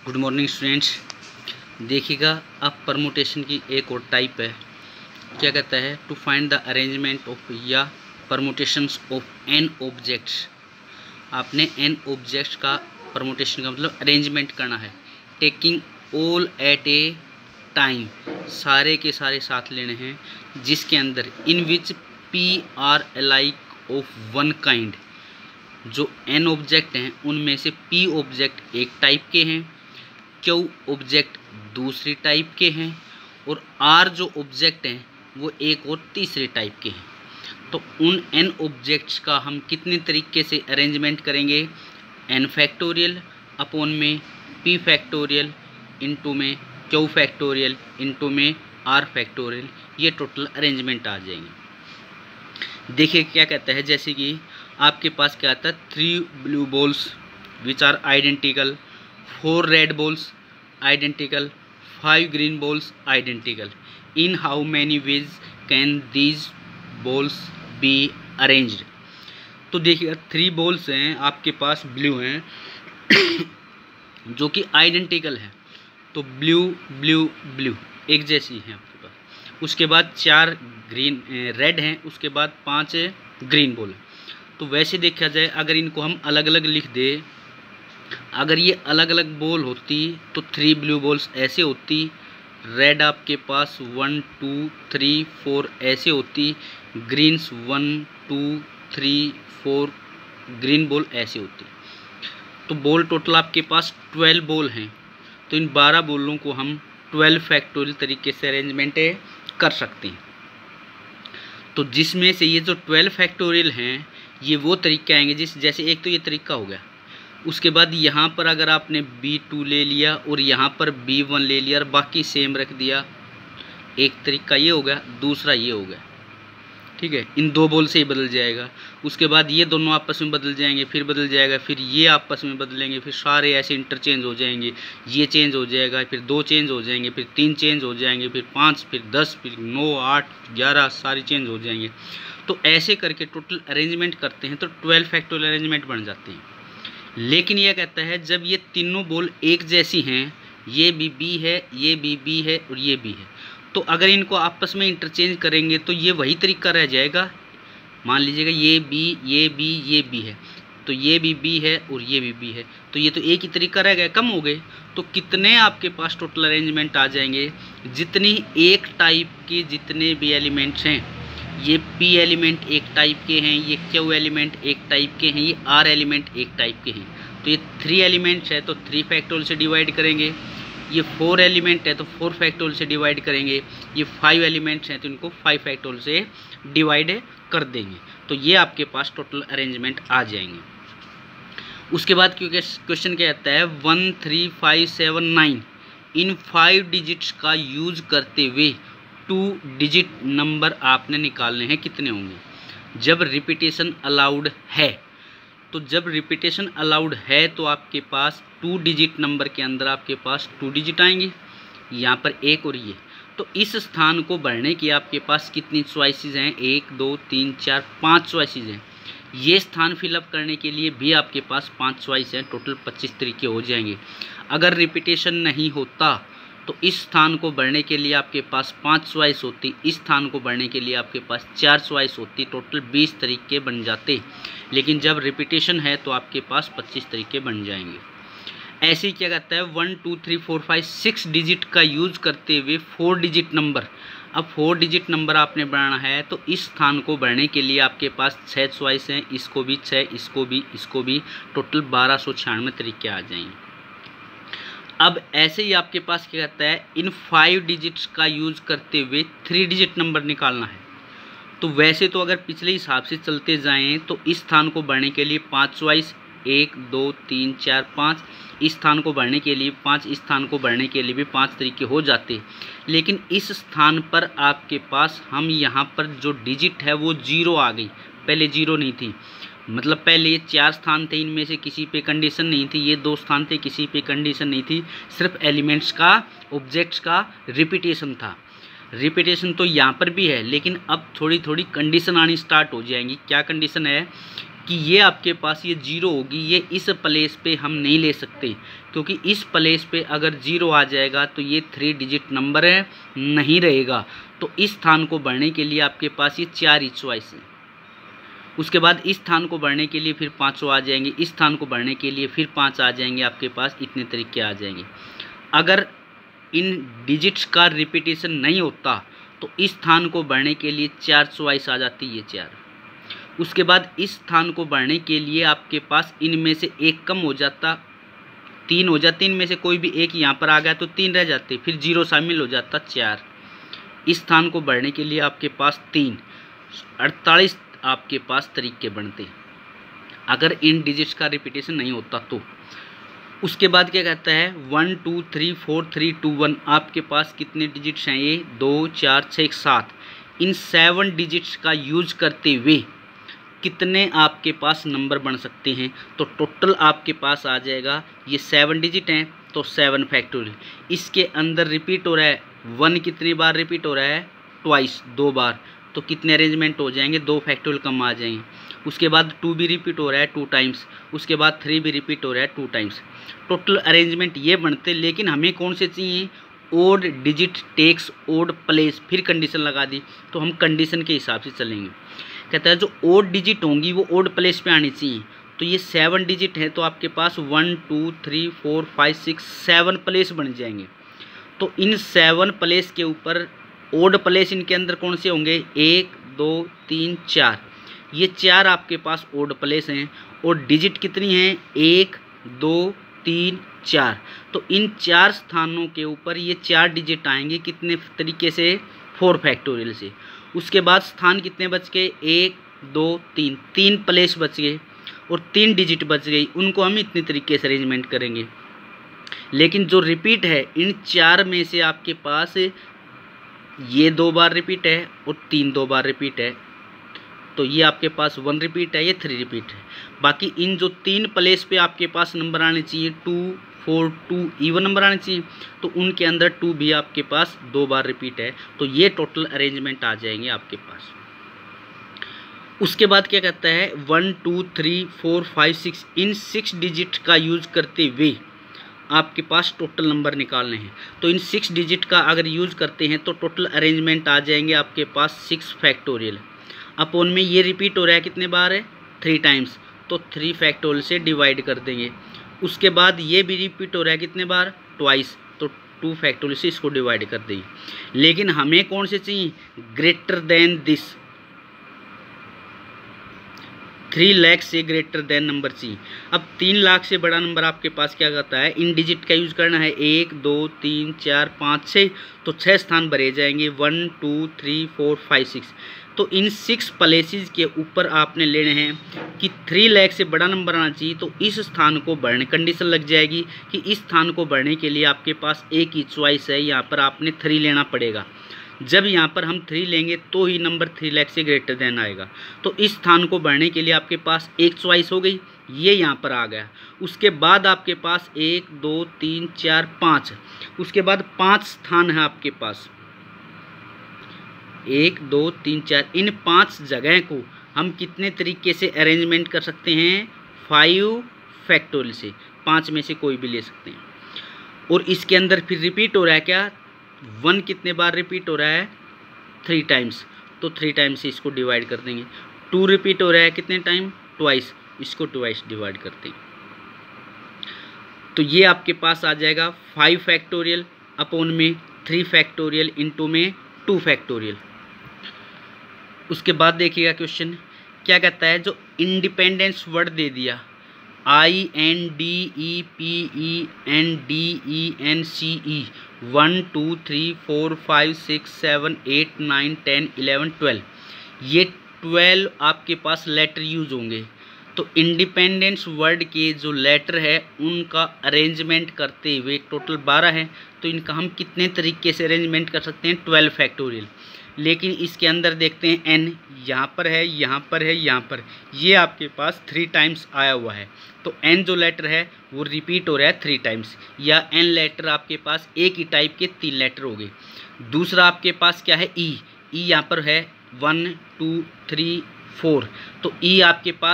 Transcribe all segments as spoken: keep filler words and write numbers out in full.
Good morning students. देखिएगा, अब permutation की एक और टाइप है। क्या कहता है? To find the arrangement of या परमुटेशंस ऑफ एन ऑब्जेक्ट्स। आपने एन ऑब्जेक्ट्स का परमुटेशन का मतलब अरेंजमेंट करना है। Taking all at a time, सारे के सारे साथ लेने हैं, जिसके अंदर in which P are alike of one kind. जो एन ऑब्जेक्ट हैं उनमें से पी ऑब्जेक्ट एक टाइप के हैं, क्यू ऑब्जेक्ट दूसरी टाइप के हैं और आर जो ऑब्जेक्ट हैं वो एक और तीसरे टाइप के हैं। तो उन एन ऑब्जेक्ट्स का हम कितने तरीके से अरेंजमेंट करेंगे? एन फैक्टोरियल अपॉन में पी फैक्टोरियल इनटू में क्यू फैक्टोरियल इनटू में आर फैक्टोरियल, ये टोटल अरेंजमेंट आ जाएंगे। देखिए क्या कहता है, जैसे कि आपके पास क्या आता है, three blue balls which are identical, four red balls identical, five green balls identical. In how many ways can these balls be arranged? तो देखिए, थ्री बॉल्स हैं आपके पास, ब्लू हैं जो कि आइडेंटिकल है। तो ब्लू ब्लू ब्लू एक जैसी है आपके पास। उसके बाद चार ग्रीन रेड हैं, उसके बाद पांच ग्रीन बॉल। तो वैसे देखा जाए, अगर इनको हम अलग अलग लिख दें, अगर ये अलग अलग बॉल होती तो थ्री ब्लू बॉल्स ऐसे होती, रेड आपके पास वन टू थ्री फोर ऐसे होती, greens one two three four green ball ऐसे होती। तो बॉल टोटल आपके पास ट्वेल्व बॉल हैं। तो इन बारह बॉलों को हम ट्वेल्व फैक्टोरियल तरीके से अरेंजमेंट कर सकते हैं। तो जिसमें से ये जो ट्वेल्व फैक्टोरियल हैं, ये वो तरीके आएंगे जिस जैसे एक तो ये तरीका हो गया। उसके बाद यहाँ पर अगर आपने बी टू ले लिया और यहाँ पर बी वन ले लिया और बाकी सेम रख दिया, एक तरीका ये हो गया, दूसरा ये हो गया। ठीक है, इन दो बॉल से ही बदल जाएगा। उसके बाद ये दोनों आपस में बदल जाएंगे, फिर बदल जाएगा, फिर ये आपस में बदलेंगे, फिर सारे ऐसे इंटरचेंज हो जाएंगे। ये चेंज हो जाएगा, फिर दो चेंज हो जाएंगे, फिर तीन चेंज हो जाएंगे, फिर पाँच, फिर दस, फिर नौ, आठ, ग्यारह, सारी चेंज हो जाएंगे। तो ऐसे करके टोटल अरेंजमेंट करते हैं तो ट्वेल्व फैक्टोरियल अरेंजमेंट बन जाते हैं। लेकिन यह कहता है, जब ये तीनों बॉल एक जैसी हैं, ये भी बी है, ये भी बी है और ये भी है, तो अगर इनको आपस में इंटरचेंज करेंगे तो ये वही तरीका रह जाएगा। मान लीजिएगा ये बी, ये बी, ये बी है, तो ये भी बी है और ये भी बी है, तो ये तो एक ही तरीका रह गया, कम हो गए। तो कितने आपके पास टोटल अरेंजमेंट आ जाएंगे? जितनी एक टाइप के जितने भी एलिमेंट्स हैं, ये पी एलिमेंट एक टाइप के हैं, ये क्यू एलिमेंट एक टाइप के हैं, ये आर एलिमेंट एक टाइप के हैं। तो ये थ्री एलिमेंट्स है तो थ्री फैक्टोरियल से डिवाइड करेंगे। ये फोर एलिमेंट है तो फोर फैक्टोरियल से डिवाइड करेंगे। ये फाइव एलिमेंट्स हैं तो इनको फाइव फैक्टोरियल से डिवाइड कर देंगे। तो ये आपके पास टोटल अरेंजमेंट आ जाएंगे। उसके बाद क्योंकि क्वेश्चन क्या आता है, one three five seven nine in five digits का यूज करते हुए टू डिजिट नंबर आपने निकालने हैं, कितने होंगे? जब रिपीटेशन अलाउड है, तो जब रिपीटेशन अलाउड है तो आपके पास टू डिजिट नंबर के अंदर आपके पास टू डिजिट आएंगे, यहाँ पर एक और ये। तो इस स्थान को भरने की आपके पास कितनी चॉइसेस हैं? एक, दो, तीन, चार, पाँच चॉइसेस हैं। ये स्थान फिलअप करने के लिए भी आपके पास पाँच चॉइस हैं, टोटल पच्चीस तरीके हो जाएंगे। अगर रिपीटेशन नहीं होता तो इस स्थान को भरने के लिए आपके पास पांच चॉइस होती, इस स्थान को भरने के लिए आपके पास चार चॉइस होती, टोटल बीस तरीके बन जाते। लेकिन जब रिपीटेशन है तो आपके पास पच्चीस तरीके बन जाएंगे। ऐसे ही क्या कहता है, one two three four five six digit का यूज करते हुए फोर डिजिट नंबर। अब फोर डिजिट नंबर आपने बनाना है तो इस स्थान को भरने के लिए आपके पास छः चॉइस हैं, इसको भी छः, इसको भी, इसको भी, टोटल बारह सौ छियानवे तरीके आ जाएंगे। अब ऐसे ही आपके पास क्या कहता है, इन फाइव डिजिट्स का यूज करते हुए थ्री डिजिट नंबर निकालना है। तो वैसे तो अगर पिछले हिसाब से चलते जाएं तो इस स्थान को भरने के लिए पांच चॉइस, एक, दो, तीन, चार, पाँच, इस स्थान को भरने के लिए पांच, इस स्थान को भरने के लिए भी पांच तरीके हो जाते। लेकिन इस स्थान पर आपके पास हम यहाँ पर जो डिजिट है वो जीरो आ गई, पहले जीरो नहीं थी। मतलब पहले ये चार स्थान थे, इनमें से किसी पे कंडीशन नहीं थी, ये दो स्थान थे, किसी पे कंडीशन नहीं थी, सिर्फ एलिमेंट्स का, ऑब्जेक्ट्स का रिपीटेशन था। रिपीटेशन तो यहाँ पर भी है, लेकिन अब थोड़ी थोड़ी कंडीशन आनी स्टार्ट हो जाएंगी। क्या कंडीशन है कि ये आपके पास ये जीरो होगी, ये इस प्लेस पे हम नहीं ले सकते, क्योंकि इस प्लेस पे अगर जीरो आ जाएगा तो ये थ्री डिजिट नंबर है, नहीं रहेगा। तो इस स्थान को भरने के लिए आपके पास ये चार ही चॉइस है। उसके बाद इस स्थान को भरने के लिए फिर पाँचों आ जाएंगे, इस स्थान को भरने के लिए फिर पाँच आ जाएंगे, आपके पास इतने तरीके आ जाएंगे। अगर इन डिजिट्स का रिपीटेशन नहीं होता तो इस स्थान को भरने के लिए चार चॉइस आ जाती है, ये चार। उसके बाद इस स्थान को भरने के लिए आपके पास इनमें से एक कम हो जाता, तीन हो जाते, इनमें से कोई भी एक यहाँ पर आ गया तो तीन रह जाते, फिर जीरो शामिल हो जाता, चार। इस स्थान को भरने के लिए आपके पास तीन, अड़तालीस आपके पास तरीके बनते अगर इन डिजिट्स का रिपीटेशन नहीं होता तो। उसके बाद क्या कहता है, one two three four three two one, आपके पास कितने डिजिट्स हैं, ये दो चार छः सात। इन सेवन डिजिट्स का यूज करते हुए कितने आपके पास नंबर बन सकते हैं, तो टोटल आपके पास आ जाएगा, ये सेवन डिजिट हैं तो सेवन फैक्टोरियल। इसके अंदर रिपीट हो रहा है, वन कितनी बार रिपीट हो रहा है, ट्वाइस, दो बार, तो कितने अरेंजमेंट हो जाएंगे, दो फैक्टोरियल कम आ जाएंगे। उसके बाद टू भी रिपीट हो रहा है टू टाइम्स, उसके बाद थ्री भी रिपीट हो रहा है टू टाइम्स। टोटल अरेंजमेंट ये बनते, लेकिन हमें कौन से चाहिए, odd digit takes odd place, फिर कंडीशन लगा दी तो हम कंडीशन के हिसाब से चलेंगे। कहता है जो ओड डिजिट होंगी वो ओड प्लेस पे आनी चाहिए, तो ये सेवन डिजिट है तो आपके पास one two three four five six seven place बन जाएंगे। तो इन सेवन प्लेस के ऊपर ओड प्लेस इनके अंदर कौन से होंगे, एक दो तीन चार, ये चार आपके पास ओड प्लेस हैं। और डिजिट कितनी हैं, एक दो तीन चार, तो इन चार स्थानों के ऊपर ये चार डिजिट आएंगे, कितने तरीके से, फोर फैक्टोरियल से। उसके बाद स्थान कितने बच गए, एक दो तीन, तीन प्लेस बच गए और तीन डिजिट बच गई, उनको हम इतने तरीके से अरेंजमेंट करेंगे। लेकिन जो रिपीट है इन चार में से आपके पास ये दो बार रिपीट है और तीन दो बार रिपीट है, तो ये आपके पास वन रिपीट है, ये थ्री रिपीट है। बाकी इन जो तीन प्लेस पे आपके पास नंबर आने चाहिए, two four two even number आने चाहिए, तो उनके अंदर टू भी आपके पास दो बार रिपीट है, तो ये टोटल अरेंजमेंट आ जाएंगे आपके पास। उसके बाद क्या कहता है, one two three four five six, इन सिक्स डिजिट का यूज करते हुए आपके पास टोटल नंबर निकालने हैं। तो इन सिक्स डिजिट का अगर यूज करते हैं तो टोटल अरेंजमेंट आ जाएंगे आपके पास सिक्स फैक्टोरियल। अपोन में ये रिपीट हो रहा है कितने बार है, थ्री टाइम्स, तो थ्री फैक्टोरियल से डिवाइड कर देंगे। उसके बाद ये भी रिपीट हो रहा है कितने बार, ट्वाइस, तो टू फैक्टोरियल से इसको डिवाइड कर देंगे। लेकिन हमें कौन से चाहिए, greater than this, three lakh से ग्रेटर देन नंबर चाहिए। अब तीन लाख से बड़ा नंबर आपके पास क्या करता है, इन डिजिट का यूज करना है, एक दो तीन चार पाँच छः, तो छः स्थान भरे जाएंगे, one two three four five six. तो इन सिक्स प्लेसेस के ऊपर आपने लेने हैं कि थ्री लाख से बड़ा नंबर आना चाहिए, तो इस स्थान को भरने कंडीशन लग जाएगी कि इस स्थान को भरने के लिए आपके पास एक ही चॉइस है, यहाँ पर आपने थ्री लेना पड़ेगा। जब यहाँ पर हम थ्री लेंगे तो ही नंबर थ्री लाख से ग्रेटर देन आएगा। तो इस स्थान को भरने के लिए आपके पास एक चॉइस हो गई, ये यहाँ पर आ गया। उसके बाद आपके पास एक दो तीन चार पाँच, उसके बाद पाँच स्थान है आपके पास, एक दो तीन चार, इन पांच जगह को हम कितने तरीके से अरेंजमेंट कर सकते हैं, फाइव फैक्टोरियल से, पांच में से कोई भी ले सकते हैं। और इसके अंदर फिर रिपीट हो रहा है क्या, वन कितने बार रिपीट हो रहा है, थ्री टाइम्स, तो थ्री टाइम्स से इसको डिवाइड कर देंगे। टू रिपीट हो रहा है कितने टाइम, ट्वाइस, इसको ट्वाइस डिवाइड करते हैं। तो ये आपके पास आ जाएगा फाइव फैक्टोरियल अपॉन में थ्री फैक्टोरियल इंटू में टू फैक्टोरियल। उसके बाद देखिएगा क्वेश्चन क्या कहता है, जो इंडिपेंडेंस वर्ड दे दिया, I N D E P E N D E N C E, one two three four five six seven eight nine ten eleven twelve, ये ट्वेल्व आपके पास लेटर यूज होंगे। तो इंडिपेंडेंस वर्ड के जो letter है उनका अरेंजमेंट करते हुए टोटल बारह है, तो इनका हम कितने तरीके से अरेंजमेंट कर सकते हैं, ट्वेल्व फैक्टोरियल। लेकिन इसके अंदर देखते हैं एन यहाँ पर है, यहाँ पर है, यहाँ पर, ये आपके पास थ्री टाइम्स आया हुआ है, तो एन जो लेटर है वो रिपीट हो रहा है थ्री टाइम्स, या एन लेटर आपके पास एक ही टाइप के तीन लेटर हो गए। दूसरा आपके पास क्या है, ई, ई यहाँ पर है वन टू थ्री फोर, तो ई आपके पास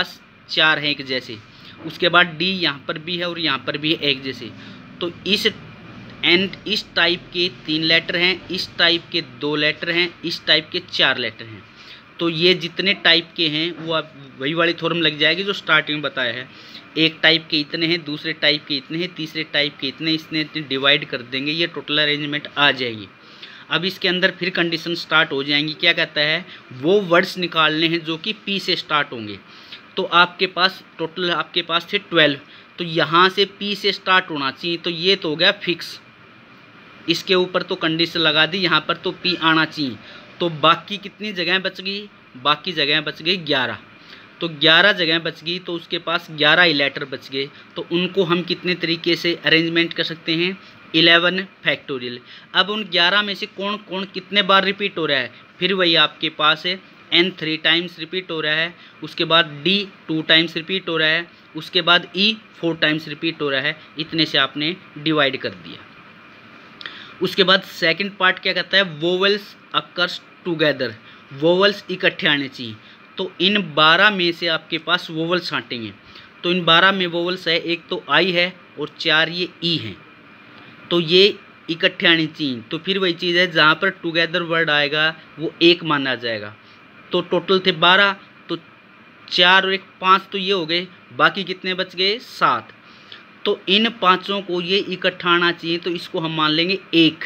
चार हैं एक जैसे। उसके बाद डी यहाँ पर भी है और यहाँ पर भी है एक जैसे। तो इस एंड इस टाइप के तीन लेटर हैं, इस टाइप के दो लेटर हैं, इस टाइप के चार लेटर हैं। तो ये जितने टाइप के हैं वो आप वही वाली थ्योरम लग जाएगी जो स्टार्टिंग में बताया है। एक टाइप के इतने हैं, दूसरे टाइप के इतने हैं, तीसरे टाइप के इतने, इसने इतने डिवाइड कर देंगे, ये टोटल अरेंजमेंट आ जाएगी। अब इसके अंदर फिर कंडीशन स्टार्ट हो जाएंगी। क्या कहता है, वो वर्ड्स निकालने हैं जो कि पी से स्टार्ट होंगे। तो आपके पास टोटल आपके पास थे ट्वेल्व, तो यहाँ से पी से स्टार्ट होना चाहिए, तो ये तो हो गया फिक्स। इसके ऊपर तो कंडीशन लगा दी, यहाँ पर तो पी आना चाहिए। तो बाकी कितनी जगह बच गई, बाकी जगह बच गई ग्यारह। तो ग्यारह जगह बच गई, तो उसके पास ग्यारह ही लेटर बच गए। तो उनको हम कितने तरीके से अरेंजमेंट कर सकते हैं, इलेवन फैक्टोरियल। अब उन ग्यारह में से कौन कौन कितने बार रिपीट हो रहा है, फिर वही आपके पास है एन थ्री टाइम्स रिपीट हो रहा है, उसके बाद डी टू टाइम्स रिपीट हो रहा है, उसके बाद ई फोर टाइम्स रिपीट हो रहा है। इतने से आपने डिवाइड कर दिया। उसके बाद सेकंड पार्ट क्या कहता है, वोवेल्स अकर्स टुगेदर, वोवेल्स इकट्ठे आने चाहिए। तो इन बारह में से आपके पास वोवेल्स छांटेंगे। तो इन बारह में वोवेल्स है, एक तो आई है और चार ये ई हैं, तो ये इकट्ठे आनी चाहिए। तो फिर वही चीज़ है, जहाँ पर टुगेदर वर्ड आएगा वो एक माना जाएगा। तो टोटल थे बारह, तो चार और एक पाँच तो ये हो गए, बाकी कितने बच गए, सात। तो इन पांचों को ये इकट्ठा आना चाहिए, तो इसको हम मान लेंगे एक।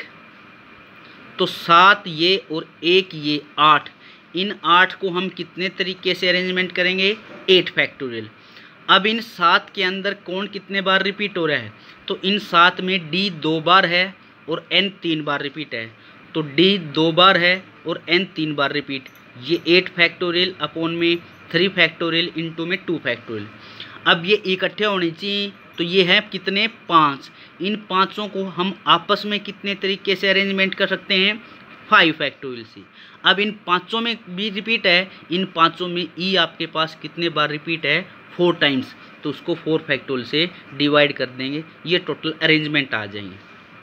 तो सात ये और एक ये आठ। इन आठ को हम कितने तरीके से अरेंजमेंट करेंगे, एट फैक्टोरियल। अब इन सात के अंदर कौन कितने बार रिपीट हो रहा है, तो इन सात में डी दो बार है और एन तीन बार रिपीट है। तो डी दो बार है और एन तीन बार रिपीट, ये एट फैक्टोरियल अपॉन में थ्री फैक्टोरियल इंटू में टू फैक्टोरियल। अब ये इकट्ठे होने चाहिए, तो ये है कितने, पाँच। इन पाँचों को हम आपस में कितने तरीके से अरेंजमेंट कर सकते हैं, फाइव फैक्टोरियल से। अब इन पाँचों में भी रिपीट है, इन पाँचों में ई आपके पास कितने बार रिपीट है, फोर टाइम्स। तो उसको फोर फैक्टोरियल से डिवाइड कर देंगे, ये टोटल अरेंजमेंट आ जाएंगे।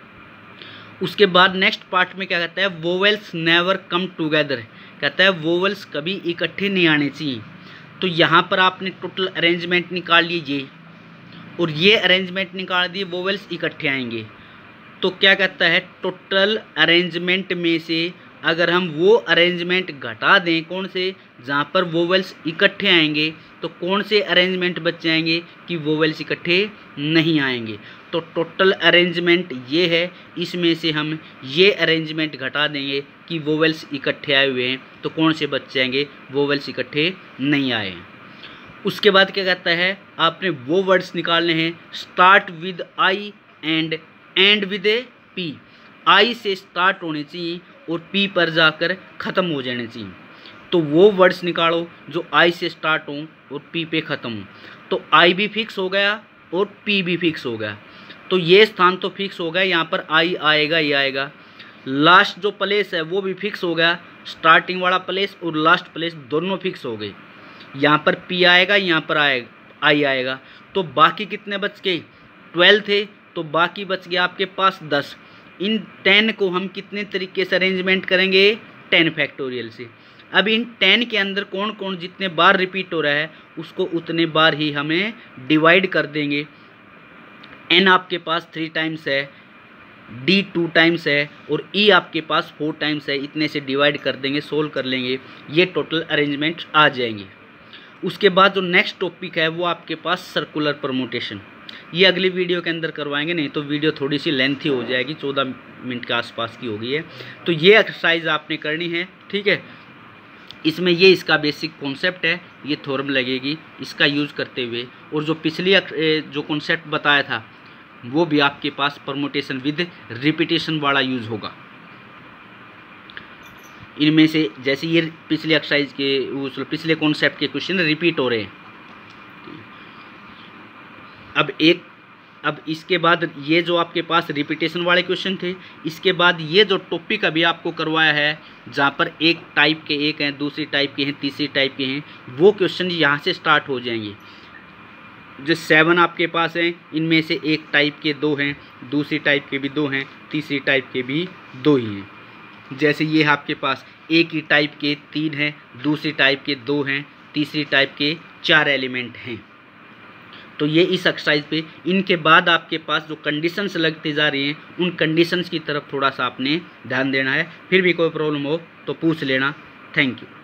उसके बाद नेक्स्ट पार्ट में क्या कहता है, वोवेल्स नेवर कम टुगेदर, कहता है वोवेल्स कभी इकट्ठे नहीं आने चाहिए। तो यहाँ पर आपने टोटल अरेंजमेंट निकाल लिए ये, और ये अरेंजमेंट निकाल दिए, वोवेल्स इकट्ठे आएंगे। तो क्या कहता है, टोटल अरेंजमेंट में से अगर हम वो अरेंजमेंट घटा दें, कौन से, जहाँ पर वोवेल्स इकट्ठे आएंगे, तो कौन से अरेंजमेंट बच जाएंगे कि वोवेल्स इकट्ठे नहीं आएंगे। तो टोटल अरेंजमेंट ये है, इसमें से हम ये अरेंजमेंट घटा देंगे कि वोवेल्स इकट्ठे आए हुए हैं, तो कौन से बच जाएंगे, वोवेल्स इकट्ठे नहीं आए हैं। उसके बाद क्या कहता है, आपने वो वर्ड्स निकालने हैं, start with I and end with A P. I से स्टार्ट होने चाहिए और पी पर जाकर ख़त्म हो जाने चाहिए। तो वो वर्ड्स निकालो जो आई से स्टार्ट हों और पी पे ख़त्म हो। तो आई भी फिक्स हो गया और पी भी फिक्स हो गया। तो ये स्थान तो फिक्स हो गया, यहाँ पर आई आएगा ही आएगा। लास्ट जो प्लेस है वो भी फिक्स हो गया, स्टार्टिंग वाला प्लेस और लास्ट प्लेस दोनों फिक्स हो गए। यहाँ पर पी आएगा, यहाँ पर आएगा आई आएगा। तो बाकी कितने बच गए, ट्वेल्व थे, तो बाकी बच गया आपके पास दस। इन टेन को हम कितने तरीके से अरेंजमेंट करेंगे, टेन फैक्टोरियल से। अब इन टेन के अंदर कौन कौन जितने बार रिपीट हो रहा है उसको उतने बार ही हमें डिवाइड कर देंगे। एन आपके पास थ्री टाइम्स है, डी टू टाइम्स है और ई आपके पास फोर टाइम्स है। इतने से डिवाइड कर देंगे, सोल्व कर लेंगे, ये टोटल अरेंजमेंट आ जाएंगे। उसके बाद जो नेक्स्ट टॉपिक है वो आपके पास सर्कुलर परमुटेशन, ये अगली वीडियो के अंदर करवाएंगे, नहीं तो वीडियो थोड़ी सी लेंथी हो जाएगी, चौदह मिनट के आसपास की हो गई है। तो ये एक्सरसाइज आपने करनी है, ठीक है। इसमें ये इसका बेसिक कॉन्सेप्ट है, ये थ्योरम लगेगी इसका यूज़ करते हुए। और जो पिछली जो कॉन्सेप्ट बताया था वो भी आपके पास परमुटेशन विद रिपीटेशन वाला यूज़ होगा। इनमें से जैसे ये पिछले एक्सरसाइज के उस पिछले कॉन्सेप्ट के क्वेश्चन रिपीट हो रहे हैं। अब एक अब इसके बाद ये जो आपके पास रिपीटेशन वाले क्वेश्चन थे, इसके बाद ये जो टॉपिक अभी आपको करवाया है जहाँ पर एक टाइप के एक हैं, दूसरी टाइप के हैं, तीसरी टाइप के हैं, वो क्वेश्चन यहाँ से स्टार्ट हो जाएंगे। जो सेवन आपके पास हैं, इनमें से एक टाइप के दो हैं, दूसरी टाइप के भी दो हैं, तीसरी टाइप के भी दो ही हैं। जैसे ये आपके पास एक ही टाइप के तीन हैं, दूसरी टाइप के दो हैं, तीसरी टाइप के चार एलिमेंट हैं। तो ये इस एक्सरसाइज पे, इनके बाद आपके पास जो कंडीशंस लगती जा रही हैं उन कंडीशंस की तरफ थोड़ा सा आपने ध्यान देना है। फिर भी कोई प्रॉब्लम हो तो पूछ लेना। Thank you.